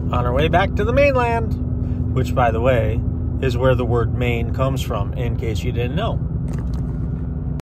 on our way back to the mainland, which, by the way, is where the word Maine comes from, in case you didn't know.